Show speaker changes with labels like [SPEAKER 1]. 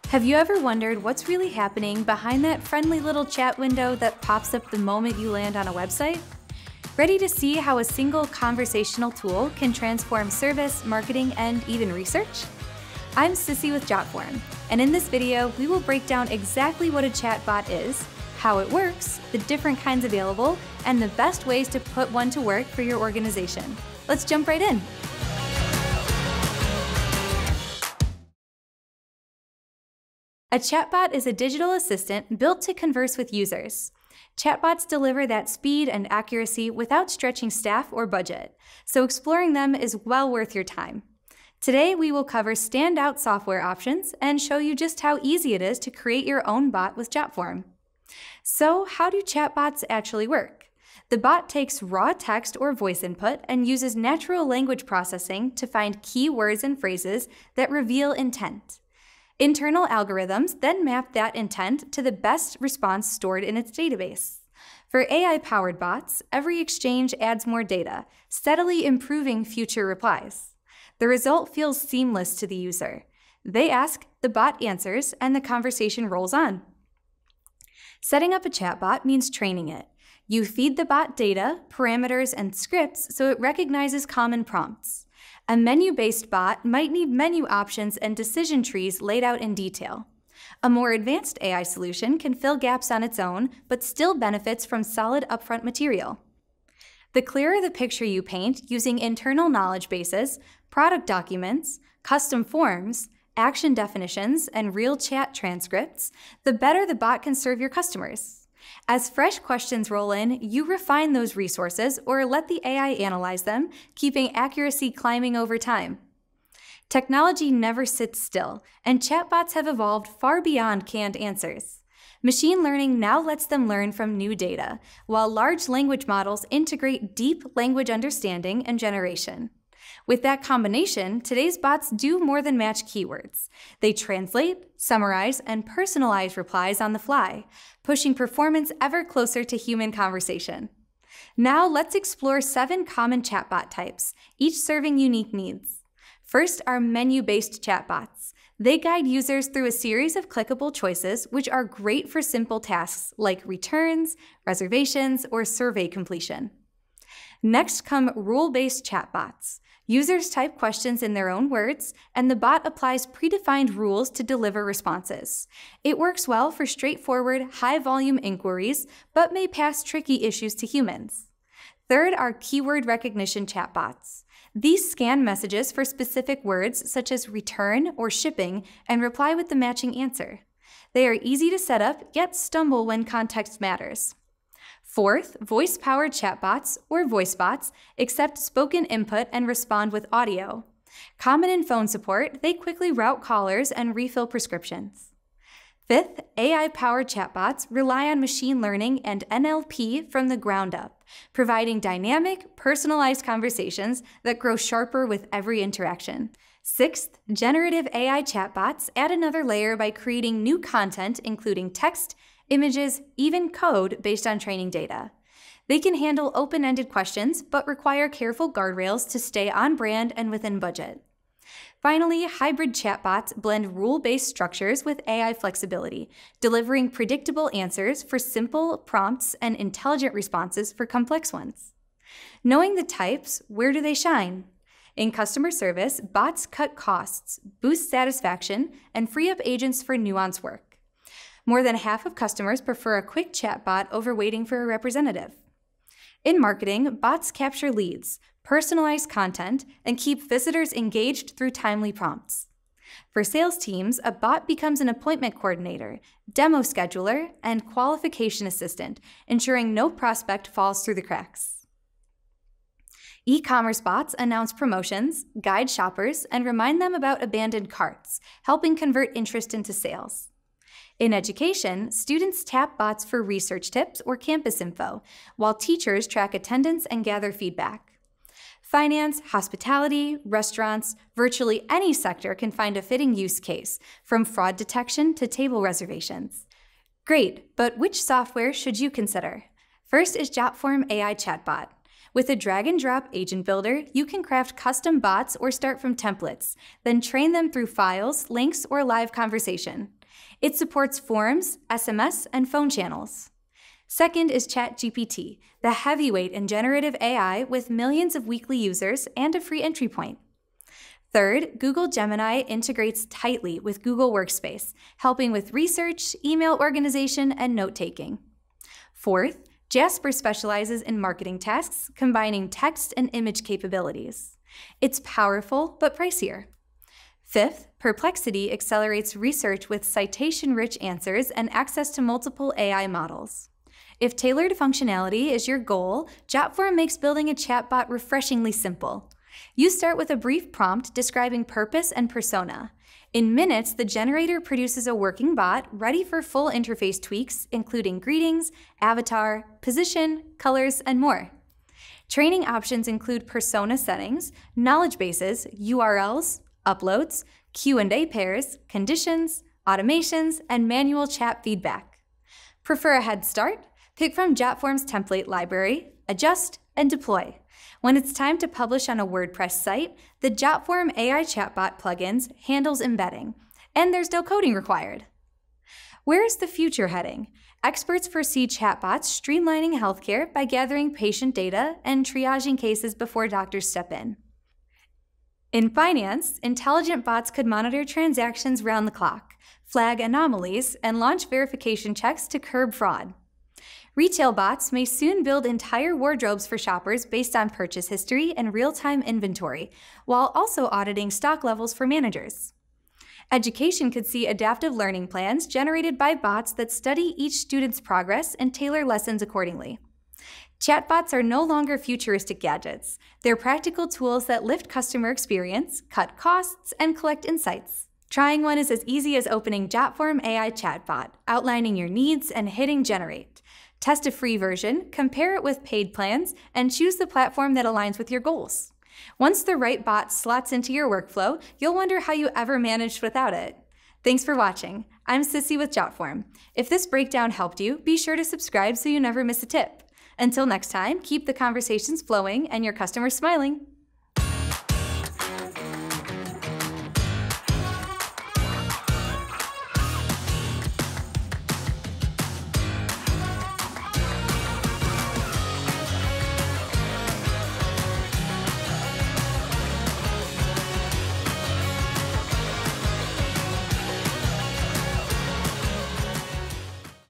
[SPEAKER 1] Have you ever wondered what's really happening behind that friendly little chat window that pops up the moment you land on a website? Ready to see how a single conversational tool can transform service, marketing, and even research? I'm Sissy with Jotform, and in this video, we will break down exactly what a chatbot is, how it works, the different kinds available, and the best ways to put one to work for your organization. Let's jump right in. A chatbot is a digital assistant built to converse with users. Chatbots deliver that speed and accuracy without stretching staff or budget, so exploring them is well worth your time. Today, we will cover standout software options and show you just how easy it is to create your own bot with Jotform. So, how do chatbots actually work? The bot takes raw text or voice input and uses natural language processing to find key words and phrases that reveal intent. Internal algorithms then map that intent to the best response stored in its database. For AI-powered bots, every exchange adds more data, steadily improving future replies. The result feels seamless to the user. They ask, the bot answers, and the conversation rolls on. Setting up a chatbot means training it. You feed the bot data, parameters, and scripts so it recognizes common prompts. A menu-based bot might need menu options and decision trees laid out in detail. A more advanced AI solution can fill gaps on its own, but still benefits from solid upfront material. The clearer the picture you paint using internal knowledge bases, product documents, custom forms, action definitions, and real chat transcripts, the better the bot can serve your customers. As fresh questions roll in, you refine those resources or let the AI analyze them, keeping accuracy climbing over time. Technology never sits still, and chatbots have evolved far beyond canned answers. Machine learning now lets them learn from new data, while large language models integrate deep language understanding and generation. With that combination, today's bots do more than match keywords. They translate, summarize, and personalize replies on the fly, pushing performance ever closer to human conversation. Now let's explore 7 common chatbot types, each serving unique needs. First are menu-based chatbots. They guide users through a series of clickable choices, which are great for simple tasks like returns, reservations, or survey completion. Next come rule-based chatbots. Users type questions in their own words, and the bot applies predefined rules to deliver responses. It works well for straightforward, high-volume inquiries, but may pass tricky issues to humans. Third are keyword recognition chatbots. These scan messages for specific words such as return or shipping and reply with the matching answer. They are easy to set up, yet stumble when context matters. Fourth, voice-powered chatbots, or voice bots, accept spoken input and respond with audio. Common in phone support, they quickly route callers and refill prescriptions. Fifth, AI-powered chatbots rely on machine learning and NLP from the ground up, providing dynamic, personalized conversations that grow sharper with every interaction. Sixth, generative AI chatbots add another layer by creating new content, including text, images, even code based on training data. They can handle open-ended questions, but require careful guardrails to stay on brand and within budget. Finally, hybrid chatbots blend rule-based structures with AI flexibility, delivering predictable answers for simple prompts and intelligent responses for complex ones. Knowing the types, where do they shine? In customer service, bots cut costs, boost satisfaction, and free up agents for nuanced work. More than half of customers prefer a quick chatbot over waiting for a representative. In marketing, bots capture leads, personalize content, and keep visitors engaged through timely prompts. For sales teams, a bot becomes an appointment coordinator, demo scheduler, and qualification assistant, ensuring no prospect falls through the cracks. E-commerce bots announce promotions, guide shoppers, and remind them about abandoned carts, helping convert interest into sales. In education, students tap bots for research tips or campus info, while teachers track attendance and gather feedback. Finance, hospitality, restaurants, virtually any sector can find a fitting use case, from fraud detection to table reservations. Great, but which software should you consider? First is Jotform AI Chatbot. With a drag-and-drop agent builder, you can craft custom bots or start from templates, then train them through files, links, or live conversation. It supports forums, SMS, and phone channels. Second is ChatGPT, the heavyweight in generative AI with millions of weekly users and a free entry point. Third, Google Gemini integrates tightly with Google Workspace, helping with research, email organization, and note-taking. Fourth, Jasper specializes in marketing tasks, combining text and image capabilities. It's powerful but pricier. Fifth, Perplexity accelerates research with citation-rich answers and access to multiple AI models. If tailored functionality is your goal, Jotform makes building a chatbot refreshingly simple. You start with a brief prompt describing purpose and persona. In minutes, the generator produces a working bot ready for full interface tweaks, including greetings, avatar, position, colors, and more. Training options include persona settings, knowledge bases, URLs, uploads, Q&A pairs, conditions, automations, and manual chat feedback. Prefer a head start? Pick from Jotform's template library, adjust, and deploy. When it's time to publish on a WordPress site, the Jotform AI Chatbot plugins handles embedding, and there's no coding required. Where is the future heading? Experts foresee chatbots streamlining healthcare by gathering patient data and triaging cases before doctors step in. In finance, intelligent bots could monitor transactions round the clock, flag anomalies, and launch verification checks to curb fraud. Retail bots may soon build entire wardrobes for shoppers based on purchase history and real-time inventory, while also auditing stock levels for managers. Education could see adaptive learning plans generated by bots that study each student's progress and tailor lessons accordingly. Chatbots are no longer futuristic gadgets. They're practical tools that lift customer experience, cut costs, and collect insights. Trying one is as easy as opening Jotform AI Chatbot, outlining your needs, and hitting Generate. Test a free version, compare it with paid plans, and choose the platform that aligns with your goals. Once the right bot slots into your workflow, you'll wonder how you ever managed without it. Thanks for watching. I'm Sissy with Jotform. If this breakdown helped you, be sure to subscribe so you never miss a tip. Until next time, keep the conversations flowing and your customers smiling.